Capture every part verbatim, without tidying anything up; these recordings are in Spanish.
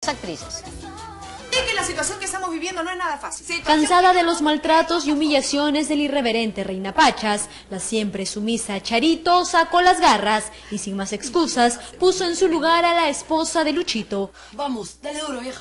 actrices. Que la situación que estamos viviendo no es nada fácil. Cansada de los maltratos y humillaciones del irreverente Reina Pachas, la siempre sumisa Charito sacó las garras y sin más excusas puso en su lugar a la esposa de Luchito. Vamos, dale duro, vieja.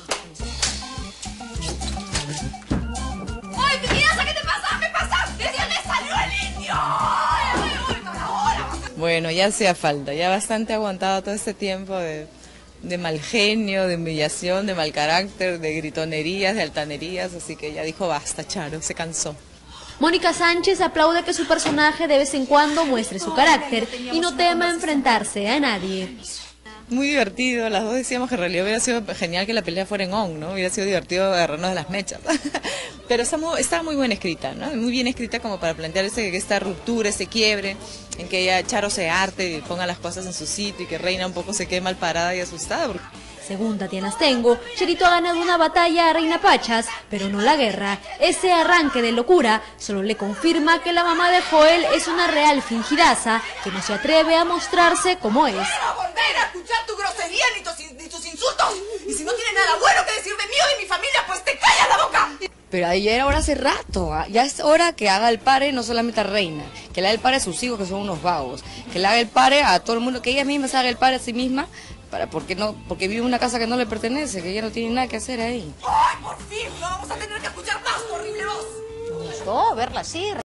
¡Ay, mi vida, qué te pasa! ¡Me pasa! ¡De dónde salió el indio! ¡Ay, ay, ay, para ahora! Bueno, ya hacía falta, ya bastante aguantado todo este tiempo de... de mal genio, de humillación, de mal carácter, de gritonerías, de altanerías, así que ya dijo basta, Charo, se cansó. Mónica Sánchez aplaude que su personaje de vez en cuando muestre su carácter y no tema enfrentarse a nadie. Muy divertido, las dos decíamos que en realidad hubiera sido genial que la pelea fuera en on, ¿no? Hubiera sido divertido agarrarnos de las mechas. Pero está muy, estaba muy bien escrita, ¿no? Muy bien escrita como para plantear ese, esta ruptura, ese quiebre, en que ella, Charo, se arte y ponga las cosas en su sitio y que Reina un poco se quede mal parada y asustada. Porque... Según Tatiana Stengo, Charito ha ganado una batalla a Reina Pachas, pero no la guerra. Ese arranque de locura solo le confirma que la mamá de Joel es una real fingidaza que no se atreve a mostrarse como es. No quiero volver a escuchar tu grosería ni tus, ni tus insultos. Y si no tienes nada bueno que decir de mí o de mi familia, pues te callas la boca. Pero ahí ya era hora hace rato, ¿ah? Ya es hora que haga el pare no solamente a Reina, que le haga el pare a sus hijos que son unos vagos, que le haga el pare a todo el mundo, que ella misma se haga el pare a sí misma, para, porque, no, porque vive en una casa que no le pertenece, que ella no tiene nada que hacer ahí. ¡Ay, por fin! No vamos a tener que escuchar más tu horrible voz. Me gustó verla así.